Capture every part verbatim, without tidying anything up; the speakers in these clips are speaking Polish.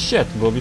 shit, byłoby...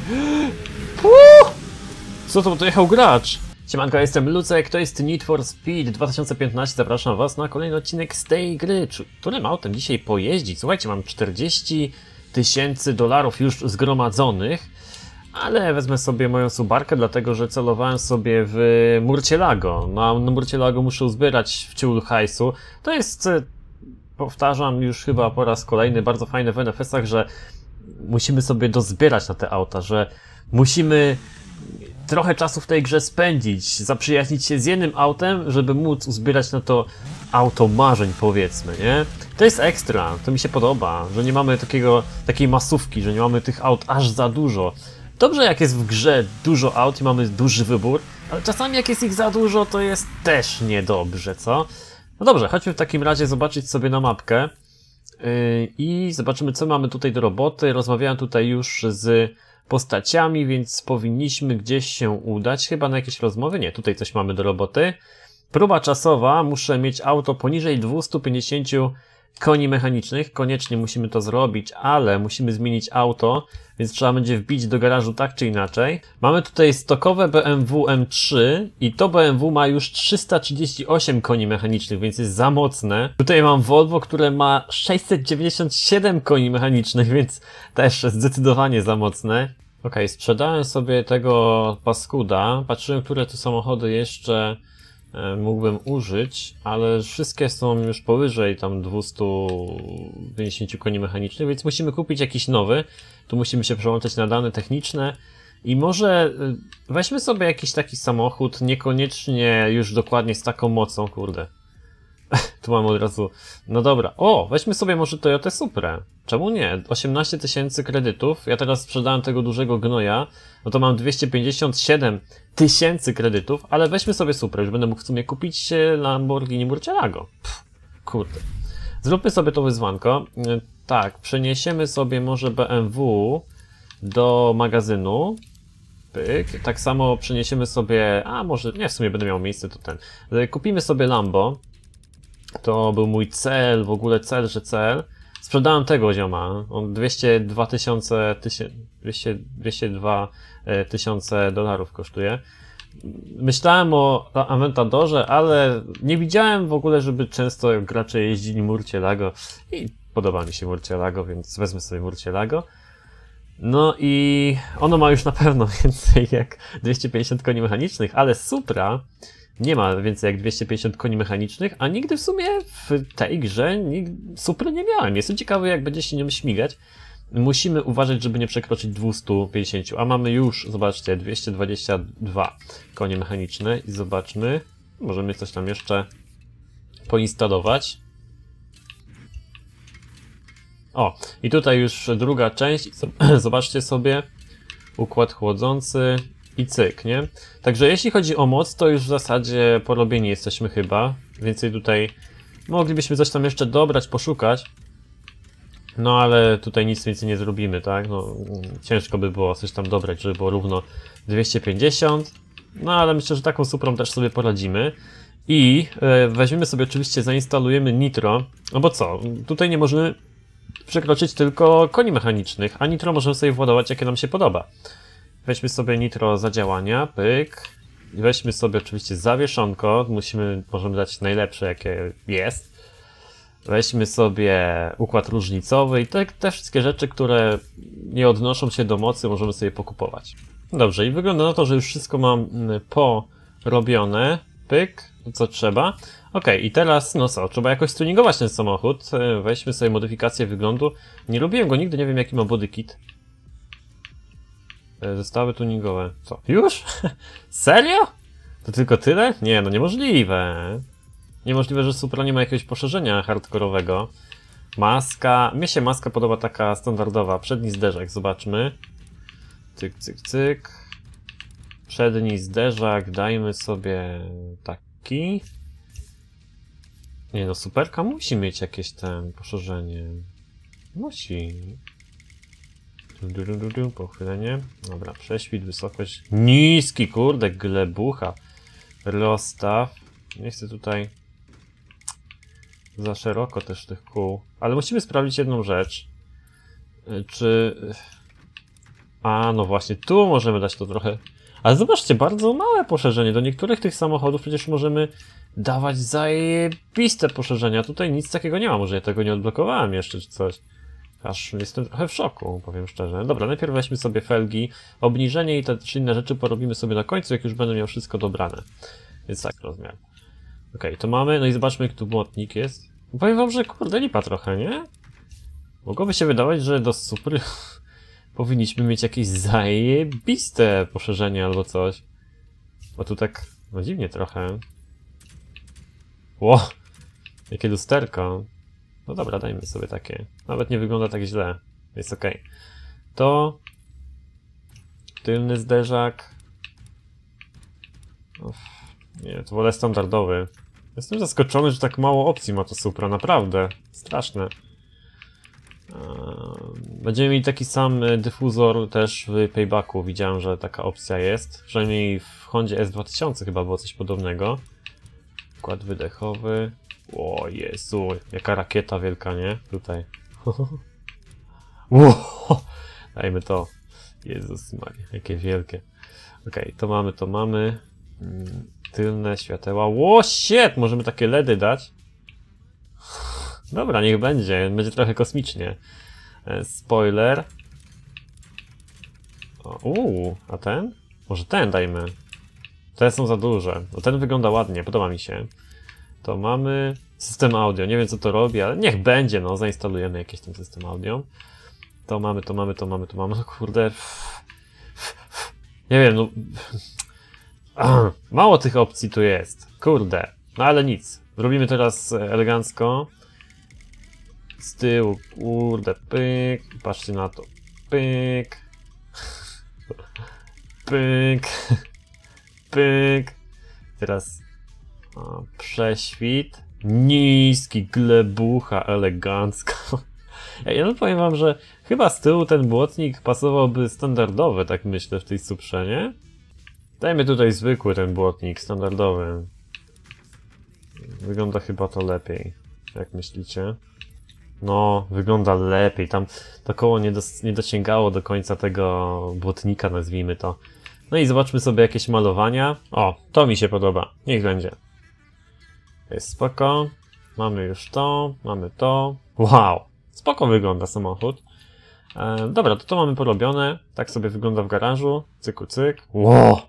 Puh! Co to, to jechał gracz? Siemanko, jestem Lucek, to jest Need for Speed dwa tysiące piętnaście, zapraszam was na kolejny odcinek z tej gry. Którym autem dzisiaj pojeździć? Słuchajcie, mam czterdzieści tysięcy dolarów już zgromadzonych, ale wezmę sobie moją Subarkę, dlatego że celowałem sobie w Murcielago. No, a na Murcielago muszę uzbierać w ciul hajsu. To jest, powtarzam już chyba po raz kolejny, bardzo fajne w N F S-ach, że musimy sobie dozbierać na te auta, że musimy trochę czasu w tej grze spędzić, zaprzyjaźnić się z jednym autem, żeby móc uzbierać na to auto marzeń, powiedzmy, nie? To jest ekstra, to mi się podoba, że nie mamy takiego, takiej masówki, że nie mamy tych aut aż za dużo. Dobrze, jak jest w grze dużo aut i mamy duży wybór, ale czasami jak jest ich za dużo, to jest też niedobrze, co? No dobrze, chodźmy w takim razie zobaczyć sobie na mapkę yy, i zobaczymy, co mamy tutaj do roboty. Rozmawiałem tutaj już z postaciami, więc powinniśmy gdzieś się udać. Chyba na jakieś rozmowy? Nie, tutaj coś mamy do roboty. Próba czasowa. Muszę mieć auto poniżej dwieście pięćdziesiąt koni mechanicznych. Koniecznie musimy to zrobić, ale musimy zmienić auto, więc trzeba będzie wbić do garażu tak czy inaczej. Mamy tutaj stokowe B M W M trzy i to B M W ma już trzysta trzydzieści osiem koni mechanicznych, więc jest za mocne. Tutaj mam Volvo, które ma sześćset dziewięćdziesiąt siedem koni mechanicznych, więc też zdecydowanie za mocne. Ok, sprzedałem sobie tego paskuda. Patrzyłem, które tu samochody jeszcze e, mógłbym użyć, ale wszystkie są już powyżej tam dwieście pięćdziesiąt koni mechanicznych, więc musimy kupić jakiś nowy. Tu musimy się przełączać na dane techniczne i może e, weźmy sobie jakiś taki samochód, niekoniecznie już dokładnie z taką mocą, kurde. Tu mam od razu, no dobra, o, weźmy sobie może Toyotę Suprę, czemu nie, osiemnaście tysięcy kredytów, ja teraz sprzedałem tego dużego gnoja, no to mam dwieście pięćdziesiąt siedem tysięcy kredytów, ale weźmy sobie Suprę, już będę mógł w sumie kupić Lamborghini Murcielago. Pff, kurde, zróbmy sobie to wyzwanko, tak, przeniesiemy sobie może B M W do magazynu. Pyk. Tak samo przeniesiemy sobie, a może, nie, w sumie będę miał miejsce, to ten, kupimy sobie Lambo. To był mój cel, w ogóle cel, że cel. Sprzedałem tego zioma. On dwieście dwa tysiące, dwieście, dwieście dwa tysiące dolarów kosztuje. Myślałem o Aventadorze, ale nie widziałem w ogóle, żeby często gracze jeździli Murcielago. I podoba mi się Murcielago, więc wezmę sobie Murcielago. No i ono ma już na pewno więcej jak dwieście pięćdziesiąt koni mechanicznych, ale Supra nie ma więcej jak dwieście pięćdziesiąt koni mechanicznych, a nigdy w sumie w tej grze Supry nie miałem. Jestem ciekawy, jak będzie się nią śmigać. Musimy uważać, żeby nie przekroczyć dwieście pięćdziesiąt, a mamy już, zobaczcie, dwieście dwadzieścia dwa konie mechaniczne i zobaczmy, możemy coś tam jeszcze poinstalować. O, i tutaj już druga część, zobaczcie sobie, układ chłodzący i cyk, nie? Także jeśli chodzi o moc, to już w zasadzie porobieni jesteśmy chyba. Więcej tutaj moglibyśmy coś tam jeszcze dobrać, poszukać. No ale tutaj nic więcej nie zrobimy, tak? No, ciężko by było coś tam dobrać, żeby było równo dwieście pięćdziesiąt. No ale myślę, że taką Suprą też sobie poradzimy. I e, weźmiemy sobie oczywiście, zainstalujemy Nitro. No bo co? Tutaj nie możemy przekroczyć tylko koni mechanicznych, a Nitro możemy sobie władować, jakie nam się podoba. Weźmy sobie Nitro zadziałania, pyk. I weźmy sobie oczywiście zawieszonko, musimy, możemy dać najlepsze, jakie jest. Weźmy sobie układ różnicowy i te, te wszystkie rzeczy, które nie odnoszą się do mocy, możemy sobie pokupować. Dobrze, i wygląda na to, że już wszystko mam porobione, pyk, co trzeba. Ok, i teraz, no co, trzeba jakoś tuningować ten samochód. Weźmy sobie modyfikację wyglądu. Nie lubiłem go nigdy, nie wiem jaki ma body kit. Zestawy tuningowe. Co? Już? Serio? To tylko tyle? Nie, no niemożliwe. Niemożliwe, że Supra nie ma jakiegoś poszerzenia hardkorowego. Maska. Mnie się maska podoba taka standardowa. Przedni zderzak, zobaczmy. Cyk, cyk, cyk. Przedni zderzak, dajmy sobie taki. Nie no, Superka musi mieć jakieś tam poszerzenie. Musi. Du, du, du, du, pochylenie. Dobra, prześwit, wysokość. Niski, kurde, glebucha. Rozstaw. Nie chcę tutaj za szeroko też tych kół. Ale musimy sprawdzić jedną rzecz. Czy A, no właśnie, tu możemy dać to trochę. Ale zobaczcie, bardzo małe poszerzenie. Do niektórych tych samochodów przecież możemy dawać zajebiste poszerzenia. Tutaj nic takiego nie ma. Może ja tego nie odblokowałem jeszcze czy coś. Aż jestem trochę w szoku, powiem szczerze. Dobra, najpierw weźmy sobie felgi, obniżenie i te trzy inne rzeczy porobimy sobie na końcu, jak już będę miał wszystko dobrane. Więc tak rozmiar. Okej, okay, to mamy, no i zobaczmy, jak tu błotnik jest. Powiem wam, że kurde lipa trochę, nie? Mogłoby się wydawać, że do super powinniśmy mieć jakieś zajebiste poszerzenie albo coś. Bo tu tak, no dziwnie trochę. Ło, jakie lusterko. No dobra, dajmy sobie takie. Nawet nie wygląda tak źle. Jest ok. To... Tylny zderzak. Uff, nie, to wolę standardowy. Jestem zaskoczony, że tak mało opcji ma to Supra, naprawdę. Straszne. Będziemy mieli taki sam dyfuzor też w Paybacku. Widziałem, że taka opcja jest. Przynajmniej w Hondzie S dwa tysiące chyba było coś podobnego. Układ wydechowy. O Jezu, jaka rakieta wielka, nie? Tutaj. Wow. Dajmy to. Jezus Maria, jakie wielkie. Okej, okay, to mamy, to mamy. Tylne świateła. Ło, shit! Możemy takie L E D y dać. Dobra, niech będzie. Będzie trochę kosmicznie. Spoiler. Uuu, a ten? Może ten dajmy. Te są za duże. No ten wygląda ładnie, podoba mi się. To mamy system audio. Nie wiem co to robi, ale niech będzie, no. Zainstalujemy jakiś ten system audio. To mamy, to mamy, to mamy, to mamy. No kurde. Nie wiem, no. Mało tych opcji tu jest. Kurde. No ale nic. Robimy teraz elegancko. Z tyłu, kurde, pyk. Patrzcie na to. Pyk. Pyk. Pyk. Teraz o, prześwit. Niski, glebucha, elegancko. Ja, ja no powiem wam, że chyba z tyłu ten błotnik pasowałby standardowy, tak myślę, w tej Suprze, nie? Dajmy tutaj zwykły ten błotnik, standardowy. Wygląda chyba to lepiej. Jak myślicie? No, wygląda lepiej. Tam to koło nie, dos nie dosięgało do końca tego błotnika, nazwijmy to. No i zobaczmy sobie jakieś malowania. O, to mi się podoba. Niech będzie. Jest spoko. Mamy już to, mamy to. Wow, spoko wygląda samochód. E, dobra, to to mamy porobione. Tak sobie wygląda w garażu. Cyku, cyk. Wow.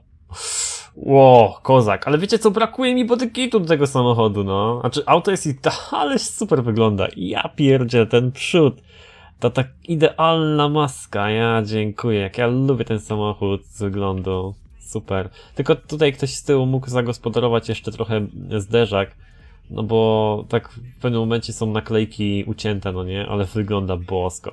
Ło, kozak, ale wiecie co, brakuje mi bodykitu do tego samochodu, no. Znaczy, auto jest i ta, ale super wygląda. Ja pierdzielę, ten przód. Ta tak idealna maska, ja dziękuję. Jak ja lubię ten samochód z wyglądu. Super. Tylko tutaj ktoś z tyłu mógł zagospodarować jeszcze trochę zderzak. No bo tak w pewnym momencie są naklejki ucięte, no nie? Ale wygląda bosko.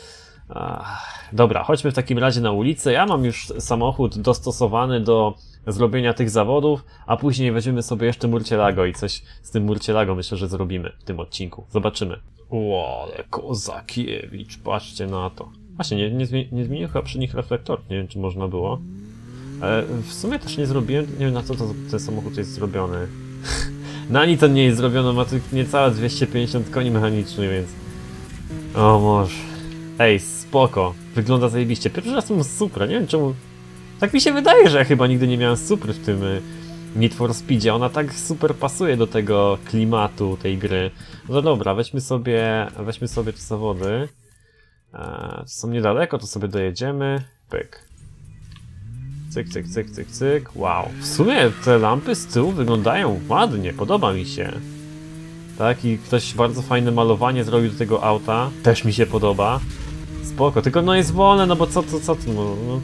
Ach, dobra, chodźmy w takim razie na ulicę. Ja mam już samochód dostosowany do zrobienia tych zawodów, a później weźmiemy sobie jeszcze Murcielago i coś z tym Murcielago myślę, że zrobimy w tym odcinku. Zobaczymy. O, ale Kozakiewicz, patrzcie na to. Właśnie, nie, nie, zmieni, nie zmienił chyba przy nich reflektor, nie wiem czy można było. Ale w sumie też nie zrobiłem, nie wiem na co to, ten samochód jest zrobiony. Na nic on nie jest zrobiony, ma tylko niecałe dwieście pięćdziesiąt koni mechanicznych, więc... O może... Ej, spoko. Wygląda zajebiście. Pierwszy raz mam Supra, nie wiem czemu... Tak mi się wydaje, że ja chyba nigdy nie miałem Supry w tym y, Need for Speedzie. Ona tak super pasuje do tego klimatu tej gry. No dobra, weźmy sobie, weźmy sobie te zawody. E, są niedaleko, to sobie dojedziemy. Pyk. Cyk, cyk, cyk, cyk, cyk. Wow. W sumie te lampy z tyłu wyglądają ładnie, podoba mi się. Tak, i ktoś bardzo fajne malowanie zrobił do tego auta. Też mi się podoba. Spoko, tylko no jest wolne, no bo co to, co to, no, no,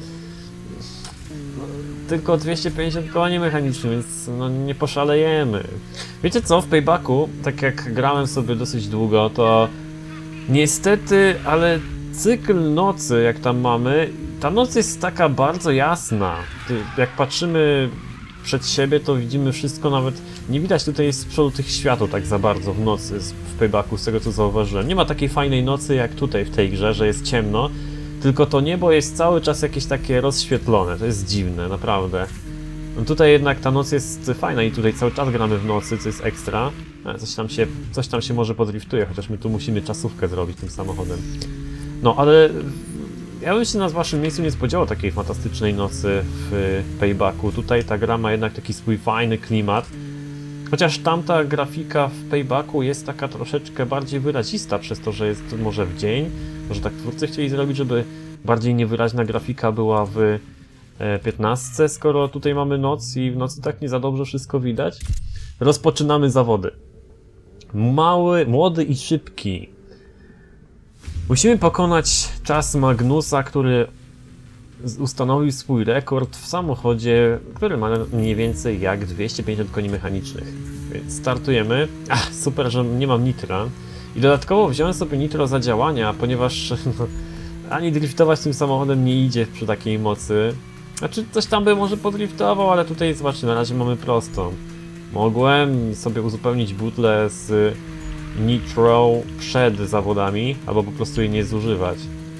no tylko dwieście pięćdziesiąt koni mechanicznych, więc no nie poszalejemy. Wiecie co, w Paybacku, tak jak grałem sobie dosyć długo, to niestety, ale cykl nocy, jak tam mamy, ta noc jest taka bardzo jasna. Jak patrzymy przed siebie, to widzimy wszystko, nawet nie widać tutaj z przodu tych światł tak za bardzo w nocy w Paybacku, z tego co zauważyłem. Nie ma takiej fajnej nocy jak tutaj w tej grze, że jest ciemno, tylko to niebo jest cały czas jakieś takie rozświetlone, to jest dziwne, naprawdę. No tutaj jednak ta noc jest fajna i tutaj cały czas gramy w nocy, co jest ekstra. Coś tam się, coś tam się może podriftuje, chociaż my tu musimy czasówkę zrobić tym samochodem. No, ale ja bym się na waszym miejscu nie spodziewał takiej fantastycznej nocy w Paybacku. Tutaj ta gra ma jednak taki swój fajny klimat. Chociaż tamta grafika w Paybacku jest taka troszeczkę bardziej wyrazista przez to, że jest może w dzień. Może tak twórcy chcieli zrobić, żeby bardziej niewyraźna grafika była w piętnastce, skoro tutaj mamy noc i w nocy tak nie za dobrze wszystko widać. Rozpoczynamy zawody. Mały, młody i szybki. Musimy pokonać czas Magnusa, który ustanowił swój rekord w samochodzie, który ma mniej więcej jak dwieście pięćdziesiąt koni mechanicznych. Więc startujemy. Ach, super, że nie mam nitra. I dodatkowo wziąłem sobie nitro za działania, ponieważ no, ani driftować tym samochodem nie idzie przy takiej mocy. Znaczy, coś tam by może podriftował, ale tutaj zobaczcie, na razie mamy prostą. Mogłem sobie uzupełnić butlę z nitro przed zawodami, albo po prostu jej nie zużywać.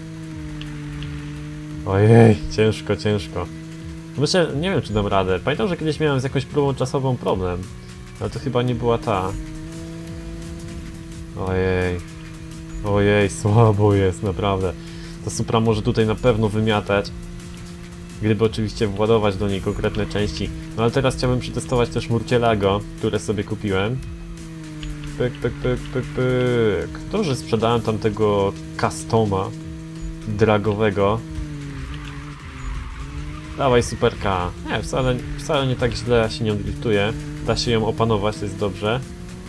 Ojej, ciężko, ciężko. Myślę, nie wiem czy dam radę. Pamiętam, że kiedyś miałem z jakąś próbą czasową problem, ale to chyba nie była ta. Ojej. Ojej, słabo jest, naprawdę. Ta Supra może tutaj na pewno wymiatać. Gdyby oczywiście władować do niej konkretne części. No ale teraz chciałbym przetestować też Murcielago, które sobie kupiłem. Pyk, pyk, pyk, pyk, pyk. To, że sprzedałem tamtego customa dragowego. Dawaj superka. Nie, wcale, wcale nie tak źle się nią driftuje. Da się ją opanować, to jest dobrze.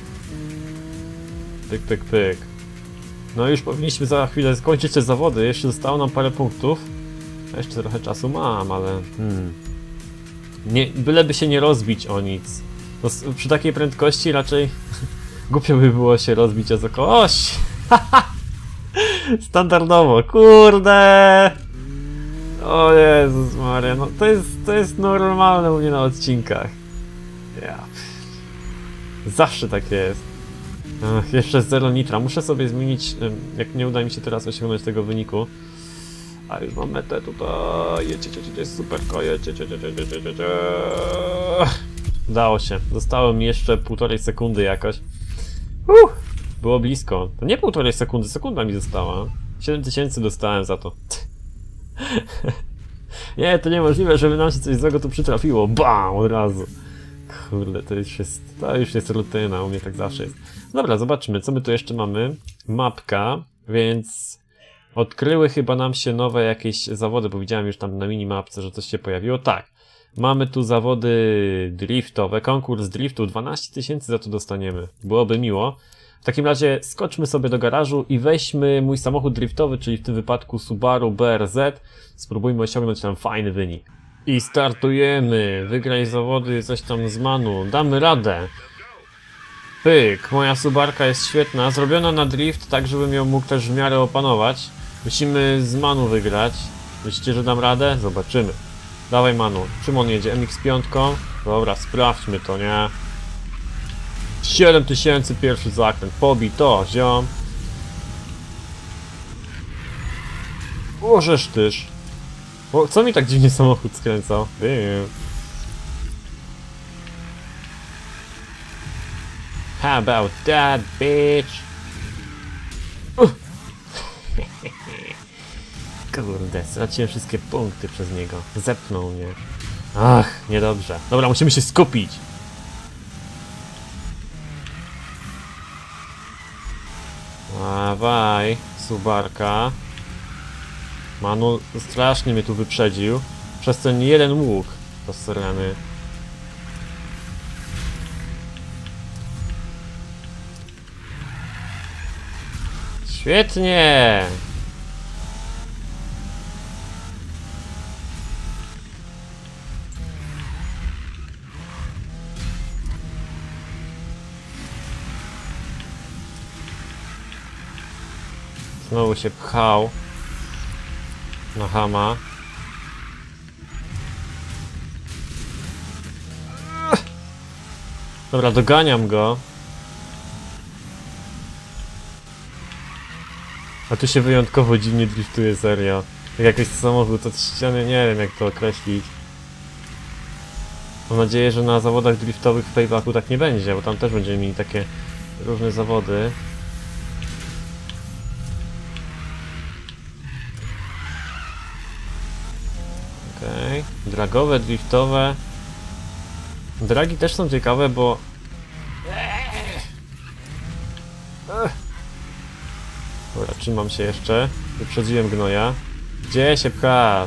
Pyk, pyk, pyk. No już powinniśmy za chwilę skończyć te zawody. Jeszcze zostało nam parę punktów. Jeszcze trochę czasu mam, ale... Hmm. Nie, byleby się nie rozbić o nic. No, przy takiej prędkości raczej głupio by było się rozbić o zakołość. Standardowo, kurde! O Jezus Maria, no to jest, to jest normalne u mnie na odcinkach. Ja. Zawsze tak jest. Ach, jeszcze zero nitra. Muszę sobie zmienić, jak nie uda mi się teraz osiągnąć tego wyniku. A już mam metę tutaj. Jecie, jecie, jecie, superko, jecie, jecie, jecie, jecie, jecie. Udało się. Zostało mi jeszcze półtorej sekundy jakoś. Uh, było blisko. To nie półtorej sekundy, sekunda mi została. siedem tysięcy dostałem za to. Nie, to niemożliwe, żeby nam się coś złego tu przytrafiło. Bam! Od razu. Kurde, to już jest, to już jest rutyna, u mnie tak zawsze jest. Dobra, zobaczmy, co my tu jeszcze mamy. Mapka, więc odkryły chyba nam się nowe jakieś zawody, bo widziałem już tam na minimapce, że coś się pojawiło. Tak, mamy tu zawody driftowe, konkurs driftu, dwanaście tysięcy za to dostaniemy. Byłoby miło. W takim razie skoczmy sobie do garażu i weźmy mój samochód driftowy, czyli w tym wypadku Subaru B R Z. Spróbujmy osiągnąć tam fajny wynik. I startujemy. Wygraj zawody, coś tam z Manu. Damy radę. Pyk. Moja Subarka jest świetna. Zrobiona na drift, tak żebym ją mógł też w miarę opanować. Musimy z Manu wygrać. Myślicie, że dam radę? Zobaczymy. Dawaj Manu. Czym on jedzie? M X pięć? Dobra, sprawdźmy to, nie? siedem tysięcy pierwszy zakręt. Pobij to, ziom. Łożesz tyż. O, co mi tak dziwnie samochód skręcał? Wiem. How about that, bitch? Uh. Kurde, straciłem wszystkie punkty przez niego. Zepnął mnie. Ach, niedobrze. Dobra, musimy się skupić. Dawaj, Subarka. Manu strasznie mnie tu wyprzedził. Przez ten jeden łuk. To sereny. Świetnie! Znowu się pchał na hama. Dobra, doganiam go. A tu się wyjątkowo dziwnie driftuje, serio. Jak jakiś samochód od ściany, nie wiem jak to określić. Mam nadzieję, że na zawodach driftowych w Paybacku tak nie będzie, bo tam też będziemy mieli takie różne zawody. Okej. Okay. Dragowe, driftowe. Dragi też są ciekawe, bo... Dobra, trzymam się jeszcze. Wyprzedziłem gnoja. Gdzie się pchasz?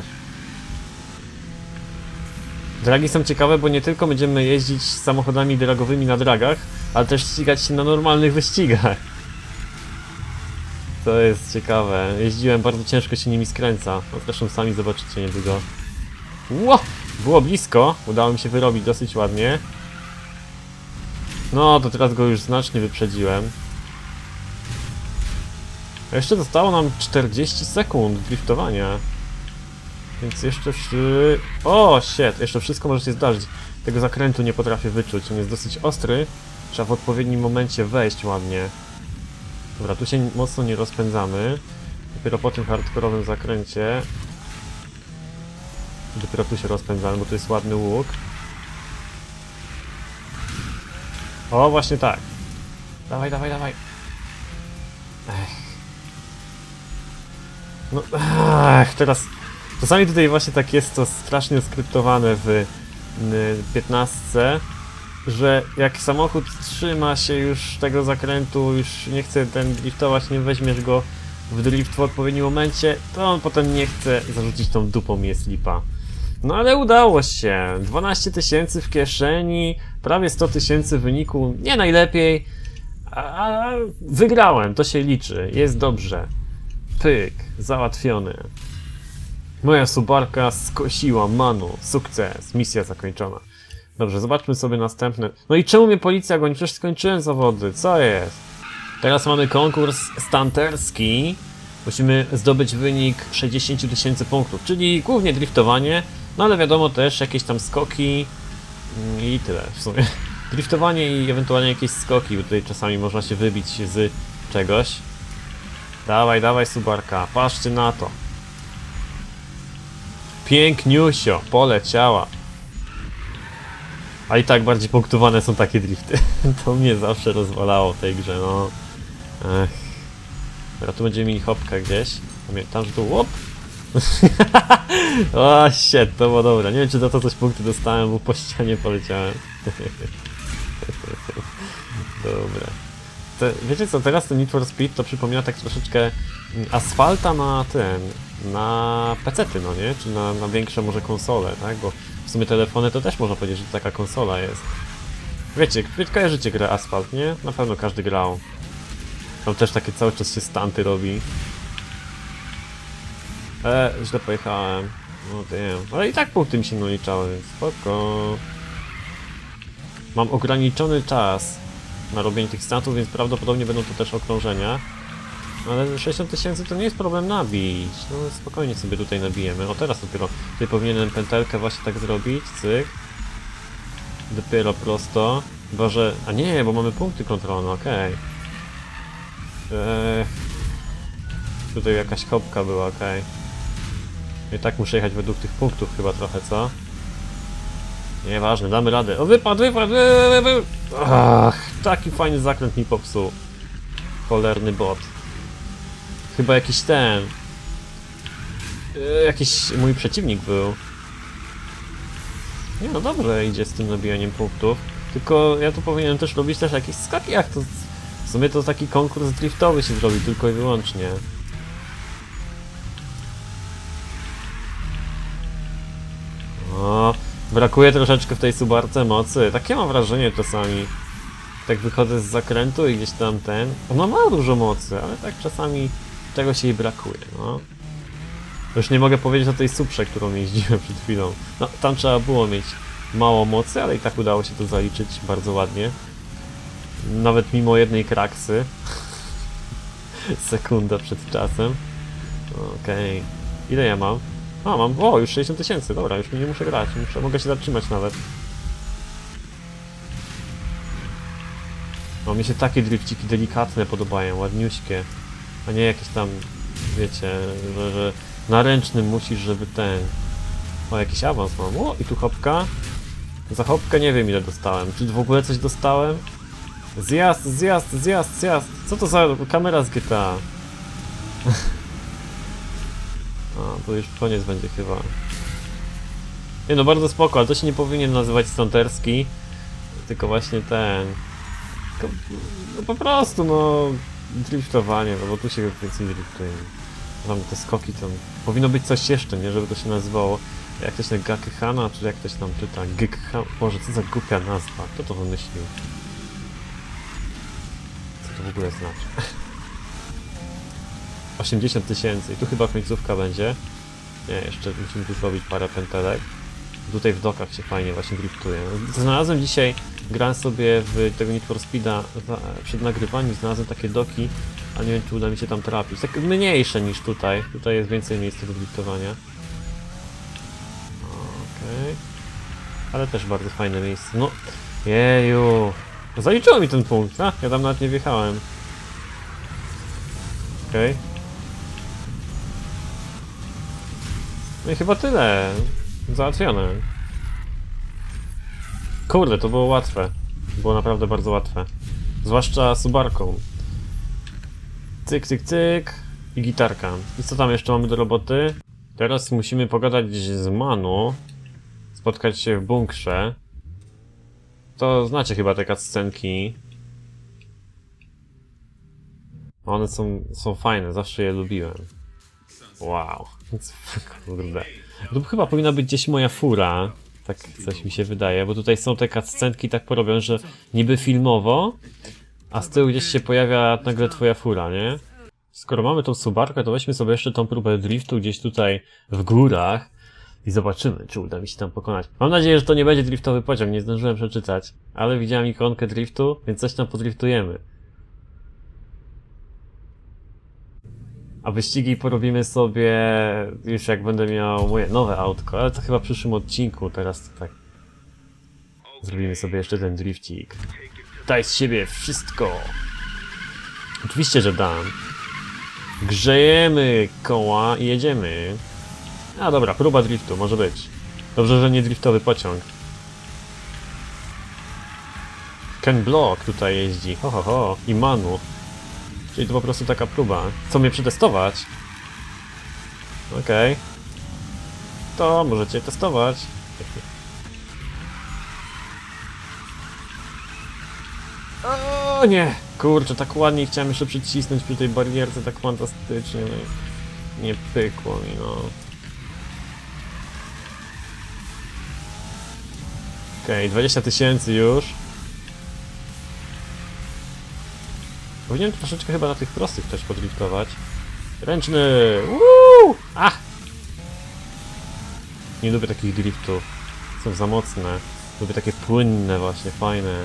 Dragi są ciekawe, bo nie tylko będziemy jeździć samochodami dragowymi na dragach, ale też ścigać się na normalnych wyścigach. To jest ciekawe. Jeździłem, bardzo ciężko się nimi skręca. No, zresztą sami zobaczycie niedługo. Ło! Było blisko. Udało mi się wyrobić dosyć ładnie. No, to teraz go już znacznie wyprzedziłem. A jeszcze zostało nam czterdzieści sekund driftowania. Więc jeszcze... O, shit! Jeszcze wszystko może się zdarzyć. Tego zakrętu nie potrafię wyczuć. On jest dosyć ostry. Trzeba w odpowiednim momencie wejść ładnie. Dobra, tu się mocno nie rozpędzamy. Dopiero po tym hardkorowym zakręcie. Dopiero tu się rozpędzamy, bo tu jest ładny łuk. O, właśnie tak. Dawaj, dawaj, dawaj. Ech. No, ach, teraz... Czasami tutaj właśnie tak jest to strasznie skryptowane w piętnastce, że jak samochód trzyma się już tego zakrętu, już nie chce ten driftować, nie weźmiesz go w drift w odpowiednim momencie, to on potem nie chce zarzucić tą dupą, jest lipa. No ale udało się. dwanaście tysięcy w kieszeni, prawie sto tysięcy wyniku, nie najlepiej, a wygrałem, to się liczy, jest dobrze. Pyk, załatwiony. Moja subarka skosiła Manu, sukces, misja zakończona. Dobrze, zobaczmy sobie następne. No i czemu mnie policja goni? Przecież skończyłem zawody, co jest? Teraz mamy konkurs stunterski. Musimy zdobyć wynik sześćdziesiąt tysięcy punktów, czyli głównie driftowanie, no ale wiadomo też jakieś tam skoki i tyle w sumie. Driftowanie i ewentualnie jakieś skoki, bo tutaj czasami można się wybić z czegoś. Dawaj, dawaj subarka, patrzcie na to. Piękniusio, poleciała. A i tak bardziej punktowane są takie drifty. To mnie zawsze rozwalało w tej grze, no. Ech. Dobra, tu będziemy mieli hopka gdzieś. Pamiętam, że tu łop. O, shit, to było dobre. Nie wiem, czy za to coś punkty dostałem, bo po ścianie poleciałem. Dobra. Te, wiecie co, teraz ten Need for Speed to przypomina tak troszeczkę asfalta na ten, na pecety, no nie? Czy na, na większe może konsole, tak? Bo w sumie telefony to też można powiedzieć, że taka konsola jest. Wiecie, kojarzycie grę Asphalt, nie? Na pewno każdy grał. Tam też takie cały czas się stunty robi. E, źle pojechałem. No damn. Ale i tak punkty mi się naliczały, więc spoko. Mam ograniczony czas na robienie tych stuntów, więc prawdopodobnie będą to też okrążenia. Ale sześćdziesiąt tysięcy to nie jest problem nabić. No spokojnie sobie tutaj nabijemy. O, teraz dopiero. Tutaj powinienem pętelkę właśnie tak zrobić. Cyk. Dopiero prosto. Chyba, że... A nie, bo mamy punkty kontrolne, okej. Okay. Eee... Tutaj jakaś hopka była, okej. Okay. I tak muszę jechać według tych punktów chyba trochę, co? Nieważne, damy radę. O, wypadł, wypadł, wypadł! Ach, taki fajny zakręt mi popsuł. Cholerny bot. Chyba jakiś ten... Yy, jakiś mój przeciwnik był. Nie no dobrze idzie z tym nabijaniem punktów. Tylko ja tu powinienem też robić też jakieś skaki, jak to... W sumie to taki konkurs driftowy się zrobi tylko i wyłącznie. O, brakuje troszeczkę w tej subarce mocy. Takie mam wrażenie czasami. Tak wychodzę z zakrętu i gdzieś tam ten... Ona ma dużo mocy, ale tak czasami czegoś jej brakuje, no. Już nie mogę powiedzieć o tej Suprze, którą jeździłem przed chwilą. No, tam trzeba było mieć mało mocy, ale i tak udało się to zaliczyć bardzo ładnie. Nawet mimo jednej kraksy. Sekunda przed czasem. Okej. Okay. Ile ja mam? A, mam... O, już sześćdziesiąt tysięcy. Dobra, już mi nie muszę grać. Muszę, mogę się zatrzymać nawet. No, mi się takie drifciki delikatne podobają, ładniuśkie. A nie jakieś tam, wiecie, że, że na ręcznym musisz, żeby ten... O, jakiś awans mam. O, i tu hopka. Za hopkę nie wiem ile dostałem. Czy w ogóle coś dostałem? Zjazd, zjazd, zjazd, zjazd. Co to za kamera z G T A? A, to już koniec będzie chyba. Nie no, bardzo spoko, ale to się nie powinien nazywać stunterski, tylko właśnie ten... Tylko, no po prostu, no... driftowanie, no bo tu się więcej driftuje. Tam te skoki tam... Powinno być coś jeszcze, nie? Żeby to się nazywało... Jak ktoś na Gakehana, czy jak ktoś tam czyta... Gekhan... Boże, co za głupia nazwa. Kto to wymyślił? Co to w ogóle znaczy? osiemdziesiąt tysięcy i tu chyba końcówka będzie. Nie, jeszcze musimy tu zrobić parę pętelek. Tutaj w dokach się fajnie właśnie driftuje. Znalazłem dzisiaj, grałem sobie w tego Need for Speeda przed nagrywaniem, znalazłem takie doki, a nie wiem czy uda mi się tam trafić. Tak mniejsze niż tutaj. Tutaj jest więcej miejsca do driftowania. Okej. Okay. Ale też bardzo fajne miejsce. No, jeju. Zaliczyło mi ten punkt, a? Ja tam nawet nie wjechałem. Okej. Okay. No i chyba tyle. Załatwione. Kurde, to było łatwe. Było naprawdę bardzo łatwe. Zwłaszcza Subarką. Cyk, cyk, cyk. I gitarka. I co tam jeszcze mamy do roboty? Teraz musimy pogadać z Manu. Spotkać się w bunkrze. To znacie chyba te cutscenki. One są, są fajne, zawsze je lubiłem. Wow. Kurde. Tu chyba powinna być gdzieś moja fura. Tak coś mi się wydaje, bo tutaj są te cutscenki tak porobione, że niby filmowo, a z tyłu gdzieś się pojawia nagle twoja fura, nie? Skoro mamy tą Subarkę, to weźmy sobie jeszcze tą próbę driftu gdzieś tutaj w górach i zobaczymy, czy uda mi się tam pokonać. Mam nadzieję, że to nie będzie driftowy pociąg, nie zdążyłem przeczytać, ale widziałem ikonkę driftu, więc coś tam podriftujemy. A wyścigi porobimy sobie już jak będę miał moje nowe autko, ale to chyba w przyszłym odcinku, teraz to tak... Zrobimy sobie jeszcze ten driftik. Daj z siebie wszystko! Oczywiście, że dam. Grzejemy koła i jedziemy. A dobra, próba driftu, może być. Dobrze, że nie driftowy pociąg. Ken Block tutaj jeździ, ho ho ho, i Manu. Czyli to po prostu taka próba. Co mnie przetestować? Okej. Okay. To możecie testować. O nie! Kurczę, tak ładnie chciałem jeszcze przycisnąć przy tej barierce, tak fantastycznie. No i nie pykło mi, no. Okej, okay, dwadzieścia tysięcy już. Powinienem troszeczkę chyba na tych prostych też podriftować. Ręczny! Uuu! A! Nie lubię takich driftów. Są za mocne. Lubię takie płynne właśnie, fajne.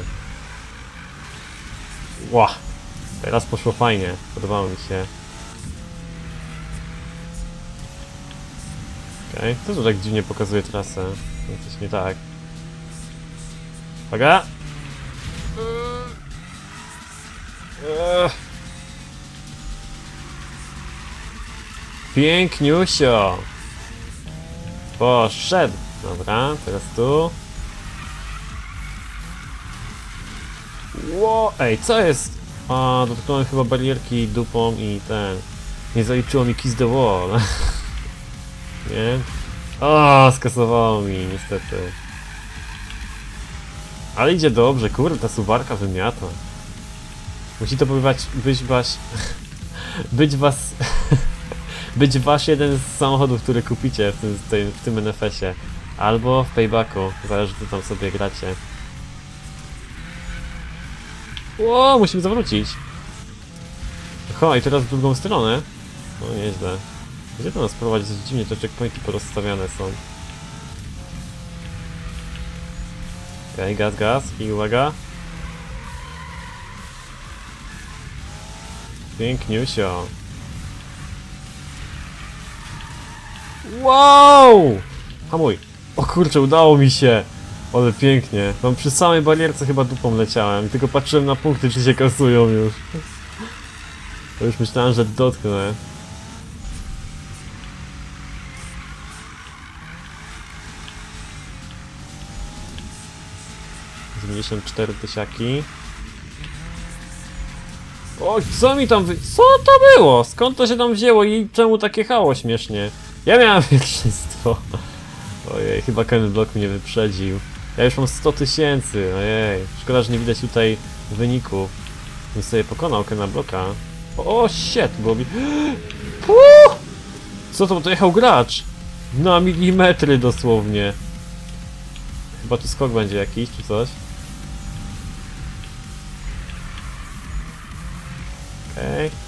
Ła! Teraz poszło fajnie. Podobało mi się. Okej, okay. To tu tak dziwnie pokazuje trasę. Coś nie tak. Uwaga! Piękniusio! Poszedł! Dobra, teraz tu. Ło! Ej, co jest? A, dotknąłem chyba barierki dupą i ten... Nie zaliczyło mi kiss the wall. Nie? O, skasowało mi niestety. Ale idzie dobrze, kurde, ta Subarka wymiata. Musi to być, być was... być was... być wasz jeden z samochodów, który kupicie w tym, w tym en ef esie. Albo w Paybacku, zależy co tam sobie gracie. Ło, musimy zawrócić. Ho, i teraz w drugą stronę. No nieźle. Gdzie to nas prowadzi? Coś dziwnie, te checkpointy porozstawiane są. Okej, okay, gaz, gaz i uwaga. Piękniusio. Wow! Hamuj. O kurczę, udało mi się. Ale pięknie. Tam przy samej barierce chyba dupą leciałem. Tylko patrzyłem na punkty, czy się kasują już. To już myślałem, że dotknę. dziewięćdziesiąt cztery tysiaki. Oj, co mi tam wy... Co to było? Skąd to się tam wzięło i czemu takie hało śmiesznie? Ja miałem pierwszeństwo. Ojej, chyba Ken Block mnie wyprzedził. Ja już mam sto tysięcy, ojej. Szkoda, że nie widać tutaj wyniku. Bym sobie pokonał Kena Blocka. O, o shit, było mi... Puh! Co to, to jechał gracz? Na milimetry dosłownie. Chyba tu skok będzie jakiś, czy coś. Okej. Okay.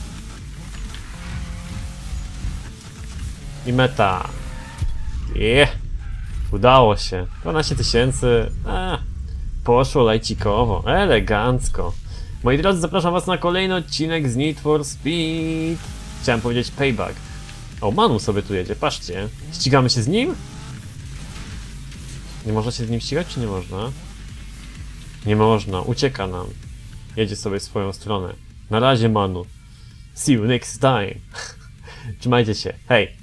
I meta. Yeah. Udało się. dwanaście tysięcy. Poszło lajcikowo. Elegancko. Moi drodzy, zapraszam was na kolejny odcinek z Need for Speed. Chciałem powiedzieć Payback. O, Manu sobie tu jedzie, patrzcie. Ścigamy się z nim? Nie można się z nim ścigać, czy nie można? Nie można, ucieka nam. Jedzie sobie w swoją stronę. Na razie, Manu. See you next time. Trzymajcie się, hej!